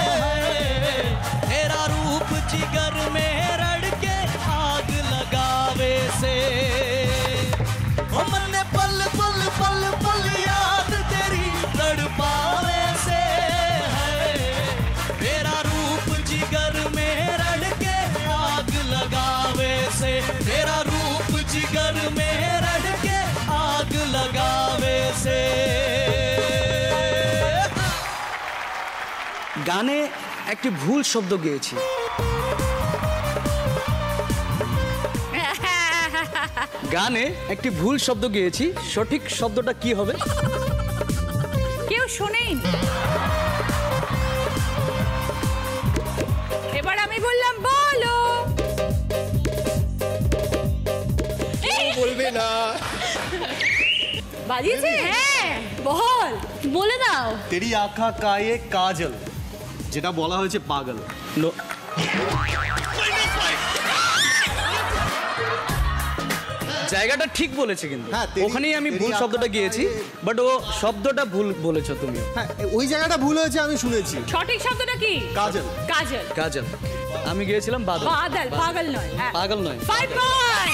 तेरा रूप जिगर में रड़ के आग लगावे से, हम मन पल पल पल पल याद तेरी तड़पावे से, तेरा रूप जिगर में रड़ के आग लगावे से, तेरा रूप जिगर में रड़ के आग लगावे से। গানে একটি ভুল শব্দ গেয়েছি। গানে একটি ভুল শব্দ গেয়েছি, সঠিক শব্দটা কি হবে? কেউ শোনেন? এবার আমি বললাম বলো। বলবে না। বাজিয়েছে? হ্যাঁ বল, বলে দাও। তেরি আঁখা কায়ে কাজল, যেটা বলা হয়েছে পাগল। নো, জায়গাটা ঠিক বলেছে কিন্তু হ্যাঁ, তেরি- ওখানেই আমি তেরি ভুল আঁখা শব্দটা গিয়েছি, বাট ও শব্দটা ভুল বলেছো তুমি। হ্যাঁ, ওই জায়গাটা ভুল হয়েছে আমি শুনেছি। সঠিক শব্দটা কি? কাজল। কাজল। কাজল। আমি গিয়েছিলাম বাদল। বাদল, পাগল নয়। হ্যাঁ। পাগল নয়। ফাইভ পয়েন্ট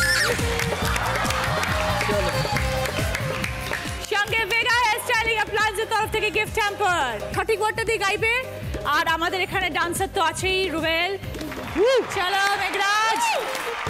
সঙ্গে ভেগা হেয়ার স্টাইলিং অ্যাপ্লায়েন্সের তরফ থেকে গিফট হ্যাম্পার। সঠিক ওয়ার্ডটা দিয়ে গাইবে। আর আমাদের এখানে ডান্সার তো আছেই, রুবেল। চলো মেঘরাজ।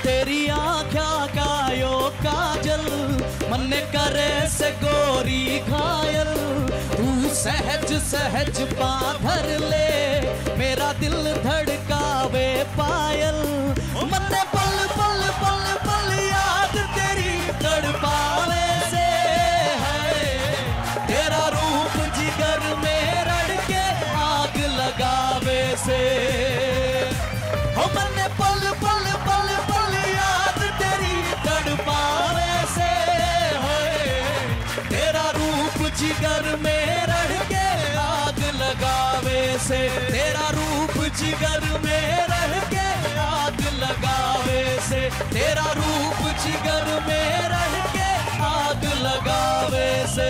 तेरी आँख्या का यो काजल मन करे से गोरी घायल तू सहज सहज पाधर ले मेरा दिल धड़कावे पायल मन पल पल पल पल याद तेरी तड़पावे से है तेरा रूप जिगर में रड़ के आग लगावे से हो मन पल पल पल पल याद तेरी तड़पावे से है तेरा रूप जिगर में रड़ के आग लगावे से तेरा रूप जिगर में रड़ के आग लगावे से तेरा रूप जिगर में रड़ के आग लगावे से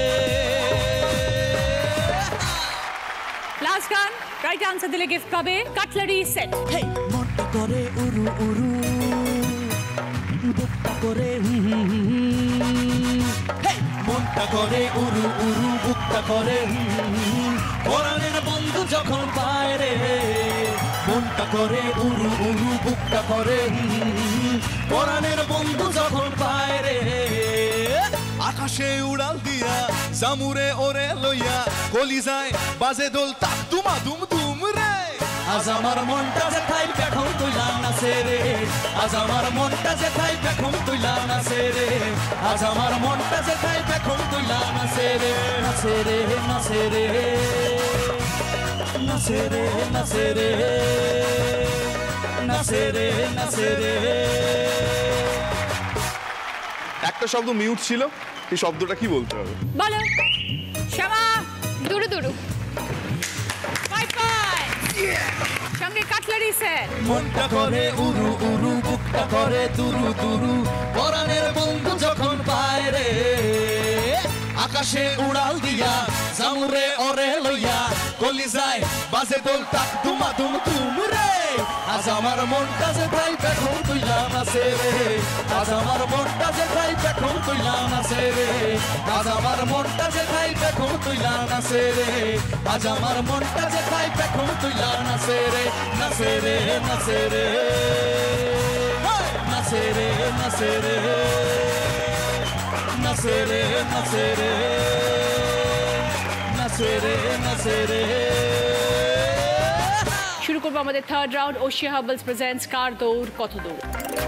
Last one, right answer দিলে gift পাবে কাটলারি সেট। Hey, মনটা করে উরু উরু বুকটা করে হুম হুম হুম Hey, মনটা করে উরু উরু বুকটা করে হুম হুম পরাণের বন্ধু যখন পায় রে মনটা করে উরু উরু বুকটা করে হুম হুম পরাণের বন্ধু যখন পায় রে আকাশে উড়াল দিয়া জামুরে ওরে লইয়া কলিজায় বাজে দোল তাক তুমা দুম দুম রে আজ আমার মনটা যে খাই পেখম তুইলা নাচে রে আজ আমার মনটা যে খাই পেখম তুইলা নাচে রে আজ আমার মনটা যে খাই পেখম তুইলা নাচে রে নাচে রে নাচে রে নাচে রে নাচে রে নাচে রে নাচে রে একটা শব্দ মিউট ছিল এই শব্দটা কি বলতে হবে বলো শ্যামা দুরু দুরু ফাইভ ফাইভ সঙ্গে কাটলারি সেট মনটা করে উরু উরু বুকটা করে দুরু দুরু পরাণের বন্ধু যখন পায় রে আকাশে উড়াল দিয়া জামুরে ওরে লইয়া কলিজায় বাজে দোল তাক দুমা দুম দুম রে আজ আমার মনটা যে তাই পেখম তুইলা নাচে রে আজ আমার মনটা যে তাই পেখম তুইলা নাচে রে আজ আমার মনটা যে তাই পেখম তুইলা নাচে রে আজ আমার মনটা যে তাই পেখম তুইলা নাচে রে নাচে রে নাচে রে নাচে রে নাচে রে নাচে রে নাচে রে নাচে রে নাচে রে শুরু করবো আমাদের third round Oshea herbals presents কার দৌড় কত দৌড়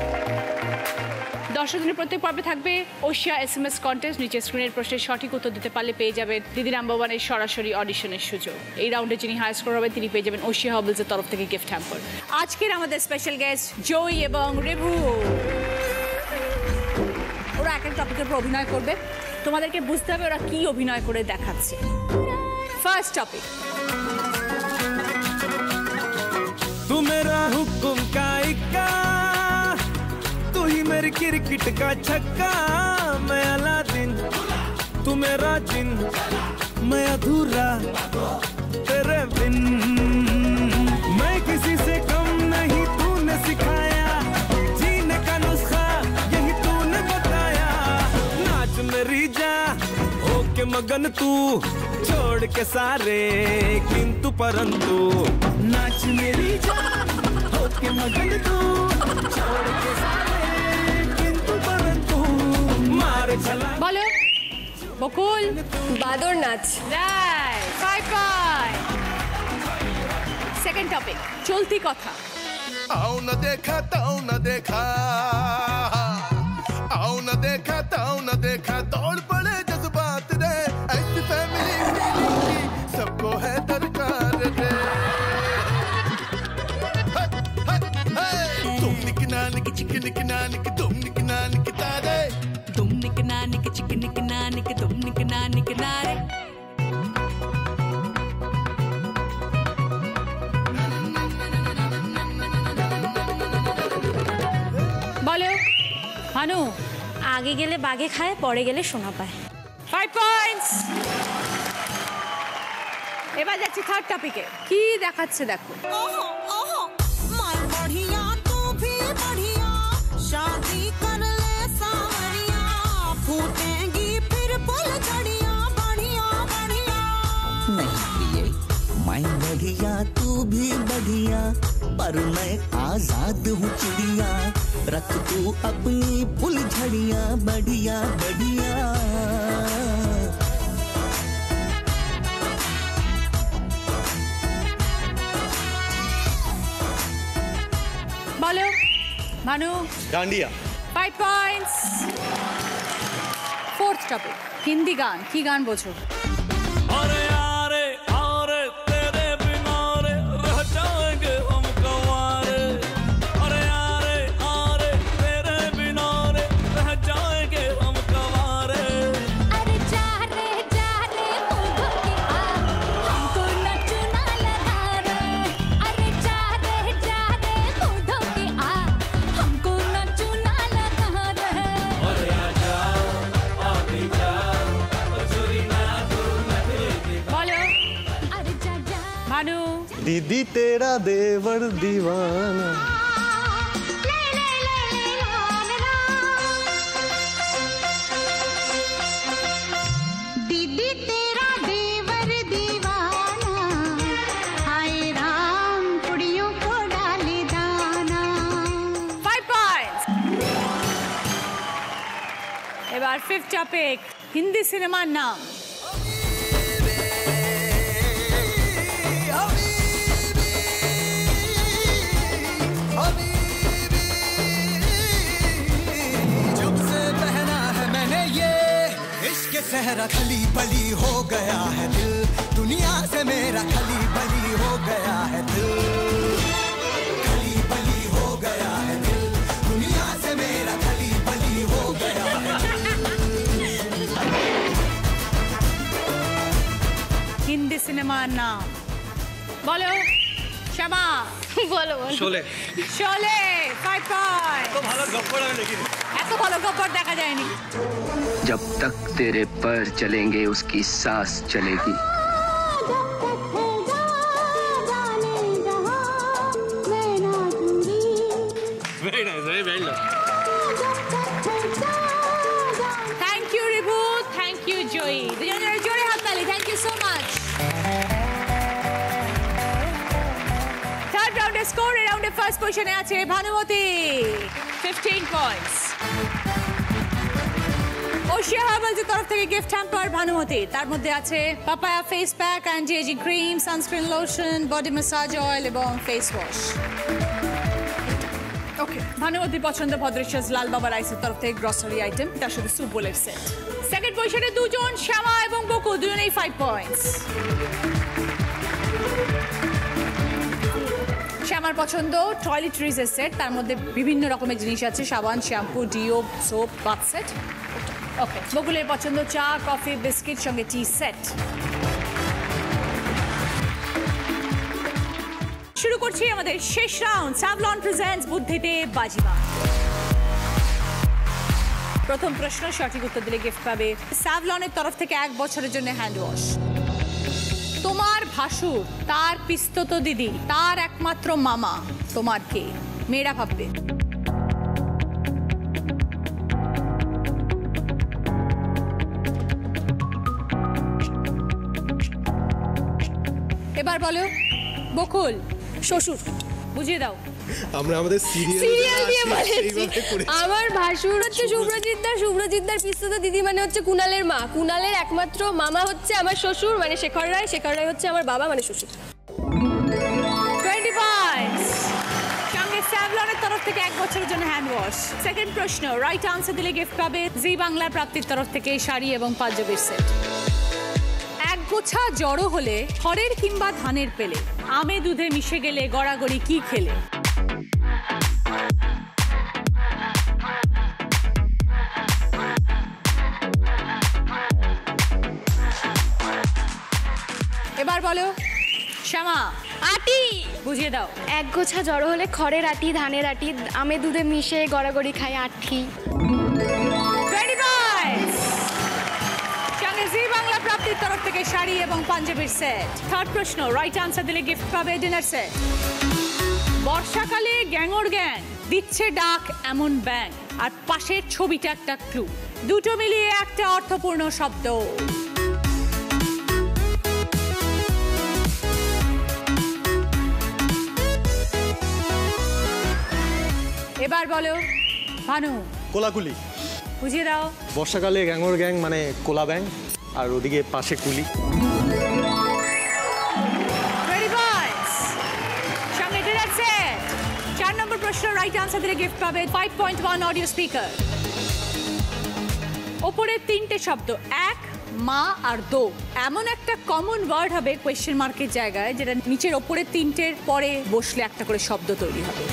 দর্শক দিনের প্রত্যেক পর্বে থাকবে Oshea S M S contest নিচে স্ক্রিনের প্রশ্নের সঠিক উত্তর দিতে পারলে পেয়ে যাবেন দিদি নাম্বার ওয়ানের সরাসরি অডিশনের সুযোগ এই রাউন্ডে যিনি হাই স্কোর হবেন তিনি পেয়ে যাবেন ওশিয়া হার্বালসের তরফ থেকে গিফট হ্যাম্পার আজকের আমাদের স্পেশাল গেস্ট জয় এবং রেভু ওরা এক এক টপিকের উপর অভিনয় করবে তোমাদেরকে বুঝতে হবে ওরা কি অভিনয় করে দেখাচ্ছে ফার্স্ট টপিক तू मेरा हुक्म का इक्का तू ही मेरी क्रिकेट का छक्का मैं अलादीन तू मेरा जिन मैं अधूरा तेरे बिन मैं किसी से कम नहीं तूने सिखाया जीने का नुस्खा यही तूने बताया नाच मेरी जा होके मगन तू छोड़ के सारे किंतु परंतु नाच मेरी जा होके मगन तू छोड़ के सारे किंतु परंतु मार चला বলো বকুল বাদর নাচ right five five second topic চলতি কথা आओ न देखा ताओ न देखा आओ न देखा ताओ न देखा दौड़ पड़े जज्बात रे ऐसी फैमिली फीलिंग सबको है दरकार रे तुम निकना निक चिक निकना निक तुम निकना निक तारे तुम निकना निक चिक निकना निक तुम निकना निक नारे বলো হানু আগে গেলে বাগে খায় পরে গেলে সোনা পায় ফাইভ পয়েন্টস এবার যাচ্ছি থার্ড টপিকে কি দেখাচ্ছে দেখো ओहो ओहो माय बढ़िया तू भी बढ़िया शादी कर ले सावरिया फूटेंगी फिर पुल झड़िया बढ़िया बढ़िया नहीं ये मैं बढ़िया तू भी बढ़िया पर मैं आजाद हूँ चिड़िया रख तू अपनी फुलझड़ियां बढ़िया बढ़िया বলো Bhanu dandiya five points fourth topic Hindi গান কি গান বোঝো अरे यारे आरे तेरे बिना रे रह जाएंगे हम कंवारे अरे यारे आरे तेरे बिना रे रह जाएंगे हम कंवारे अरे जा रे जा रे होठों के आ हमको न चुना लगा रे अरे जा रे जा रे होठों के आ हमको न चुना लगा रे अरे आजा आ भी जा चोरी ना तू বলো अरे जा जा ভানু दीदी तेरा देवर दीवाना दीदी तेरा देवर दीवाना हाय राम कुड़ियों को डाले दाना ফাইভ পয়েন্টস এবার ফিফথ টপিক হিন্দি সিনেমার নাম जब से पहना है मैंने ये इश्क सहरा खली बली हो गया है दिल दुनिया से मेरा खली बली हो गया है दिल खली बली हो गया है दिल दुनिया से मेरा खली बली हो गया है হিন্দি সিনেমার নাম বলো শ্যামা বলো বলো শোলে শোলে ফাইভ পয়েন্ট তো ভালো গপ্পর আমি দেখিনি এত ভালো গপ্পর দেখা যায়নি जब तक तेरे पैर चलेंगे उसकी सांस चलेगी very nice very very nice thank you Rivu thank you Joyee দুজনের জোরে হাততালি thank you so much third রাউন্ডের স্কোর এই রাউন্ডে ফার্স্ট পজিশনে আছে ভানুমতি ফিফটিন পয়েন্টস ওশিয়া হার্বালসের তরফ থেকে গিফট হ্যাম্পার ভানুমতি তার মধ্যে আছে papaya face pack anti ageing cream sunscreen lotion body massage oil এবং ফেস ওয়াশ ওকে ভানুমতি পছন্দ ভদ্রেশ্বর লাল বাবা রাইসের তরফ থেকে গ্রসারি আইটেম তার সাথে স্যুপ বোলের সেট সেকেন্ড পজিশনে দুজন শ্যামা এবং বকু দুজনেই ফাইভ পয়েন্টস শ্যামার পছন্দ টয়লেট্রিজের সেট তার মধ্যে বিভিন্ন রকমের জিনিস আছে সাবান shampoo deo soap bath set okay বকুলের পছন্দ চা কফি বিস্কিট সঙ্গে টি সেট শুরু করছি আমাদের শেষ রাউন্ড স্যাভলন প্রেজেন্টস বুদ্ধিতে বাজিবা প্রথম প্রশ্ন সঠিক উত্তর দিলে গিফট পাবে স্যাভলনের তরফ থেকে এক বছরের জন্য হ্যান্ড ওয়াশ তোমার ভাসুর তার পিস্তত দিদি তার একমাত্র মামা তোমার কে মেয়েরা ভাববে এবার বলো বকুল শ্বশুর বুঝিয়ে দাও আমরা আমাদের সিরিয়াল সিরিয়াল দিয়ে বলেছি আমার ভাসুর হচ্ছে শুভ্রজিৎ দা শুভ্রজিৎ দার পিস্তত দিদি মানে হচ্ছে কুনালের মা কুনালের একমাত্র মামা হচ্ছে আমার শ্বশুর মানে শেখর রায় শেখর রায় হচ্ছে আমার বাবা মানে শ্বশুর টোয়েন্টি পয়েন্টস সঙ্গে স্যাভলনের তরফ থেকে এক বছরের জন্য হ্যান্ড ওয়াশ সেকেন্ড প্রশ্ন রাইট আনসার দিলে গিফট পাবে জি বাংলার প্রাপ্তির তরফ থেকে শাড়ি এবং পাঞ্জাবির সেট এক গোছা জড়ো হলে খড়ের কিংবা ধানের পেলে আমে দুধে মিশে গেলে গড়াগড়ি কি খেলে এবার বলো শ্যামা আটি বুঝিয়ে দাও এক গোছা জড়ো হলে খড়ের আটি ধানের আটি আমে দুধে মিশে গড়াগড়ি খায় আটি সঙ্গে জি বাংলা প্রাপ্তির তরফ থেকে শাড়ি এবং পাঞ্জাবির সেট থার্ড প্রশ্ন রাইট আনসার দিলে গিফট পাবে ডিনার সেট বর্ষাকালে গ্যাংর গ্যাং দিচ্ছে ডাক এমন ব্যাং আর পাশের ছবিটা একটা ক্লু দুটো মিলিয়ে একটা অর্থপূর্ণ শব্দ এবার এবার বলো ভানু। কোলাকুলি। বুঝিয়ে দাও। বর্ষাকালে গ্যাংর গ্যাং মানে কোলা ব্যাং, আর ওদিকে পাশে কুলি। চার নম্বর প্রশ্ন রাইট আনসার দিলে গিফট পাবে five point one audio speaker. ওপরের তিনটে শব্দ এক, মা আর দো, এমন একটা কমন ওয়ার্ড হবে কোয়েশ্চেন মার্কের জায়গায়, যেটা নিচের ওপরের তিনটের পরে বসলে একটা করে শব্দ তৈরি হবে।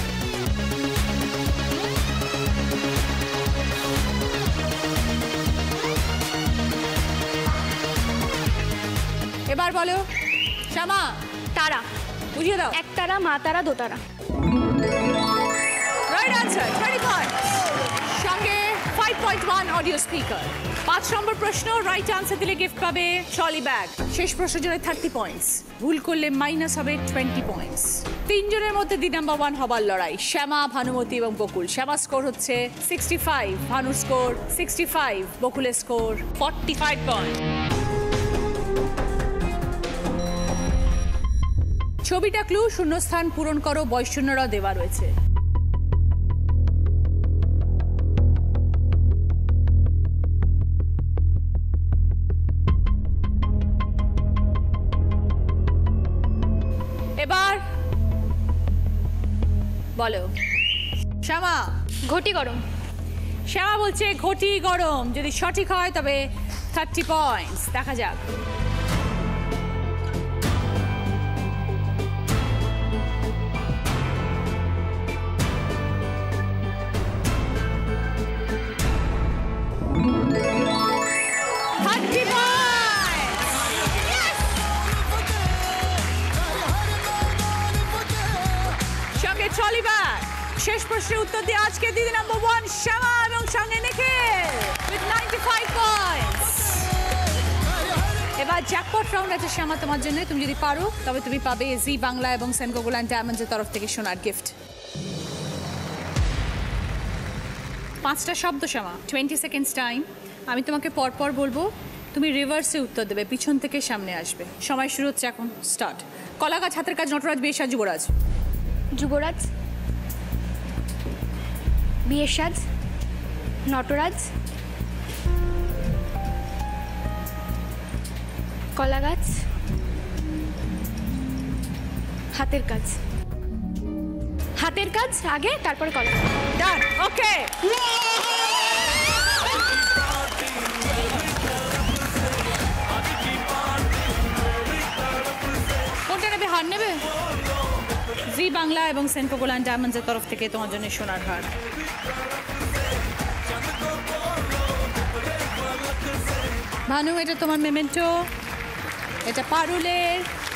এবার বলো শ্যামা। তারা। বুঝিয়ে দাও। এক তারা, মা তারা, দো তারা। Right answer, twenty points. সঙ্গে five point one audio speaker. পাঁচ নম্বর প্রশ্ন রাইট আনসার দিলে গিফট পাবে ট্রলি ব্যাগ। শেষ প্রশ্নের জন্য থার্টি পয়েন্টস, ভুল করলে মাইনাস হবে টোয়েন্টি পয়েন্টস। তিনজনের মধ্যে দি নাম্বার ওয়ান হবার লড়াই, শ্যামা, ভানুমতি এবং বকুল। শ্যামা স্কোর হচ্ছে সিক্সটি ফাইভ, ভানুর স্কোর সিক্সটি ফাইভ, বকুলের স্কোর ফর্টি ফাইভ পয়েন্ট। ছবিটা ক্লু, শূন্যস্থান পূরণ করো, বয়শূন্যরা দেওয়া রয়েছে। এবার বলো শ্যামা। ঘটি গরম। শ্যামা বলছে ঘটি গরম, যদি সঠিক হয় তবে থার্টি পয়েন্টস। দেখা যাক। Trolley bag. শেষ প্রশ্নের উত্তর দিয়ে আজকে দিদি নাম্বার ওয়ান শ্যামা এবং সঙ্গে Nikhil with ninety five points. এবার জ্যাকপট রাউন্ড আছে শ্যামা তোমার জন্য, তুমি যদি পারো তবে তুমি পাবে জি বাংলা এবং সেনকো গোল্ড ডায়মন্ডসের তরফ থেকে সোনার গিফট। পাঁচটা শব্দ শ্যামা, টোয়েন্টি সেকেন্ডস টাইম। আমি তোমাকে পরপর বলবো, তুমি রিভার্সে উত্তর দেবে, পিছন থেকে সামনে আসবে। সময় শুরু হচ্ছে এখন, স্টার্ট। কলা গাছ, হাতের কাজ, নটরাজ, বিয়ের সাজ, যুবরাজ। যুবরাজ, বিয়ের সাজ, নটরাজ, কলা গাছ, হাতের কাজ। হাতের কাজ আগে, তারপরে কলা। ডান, ওকে। কোনটা নেবে, হার নেবে? জি বাংলা এবং সেনকো গোল্ড ডায়মন্ডসের তরফ থেকে তোমার জন্য সোনার হার। ভানু, এটা তোমার মেমেন্টো, এটা পারুলের,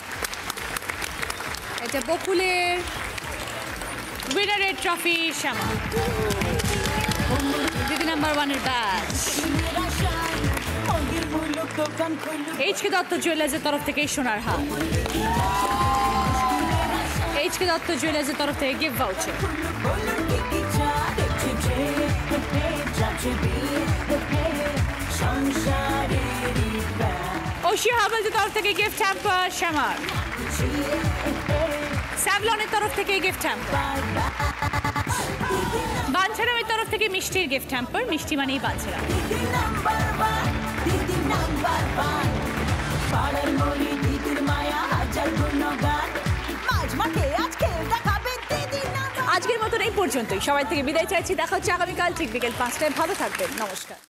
এটা বকুলের, উইনারের ট্রফি শ্যামা। দিদি নাম্বার ওয়ানের ব্যাচ। এইচকে দত্ত জুয়েলার্সের তরফ থেকে সোনার হার। এইচকে দত্ত জুয়েলার্সের তরফ থেকে গিফট ভাউচার। ঐশিয়া হাবলসের তরফ থেকে গিফট হ্যাম্পার শ্যামার। স্যাভলনের তরফ থেকে গিফট হ্যাম্পার। বাঞ্ছারামের তরফ থেকে মিষ্টির গিফট হ্যাম্পার, মিষ্টি মানেই বাঞ্ছারাম। আজকের মতন এই পর্যন্তই, সবাই থেকে বিদায় চাইছি। দেখা হচ্ছে আগামীকাল ঠিক বিকেল পাঁচটায়। ভালো থাকবেন, নমস্কার।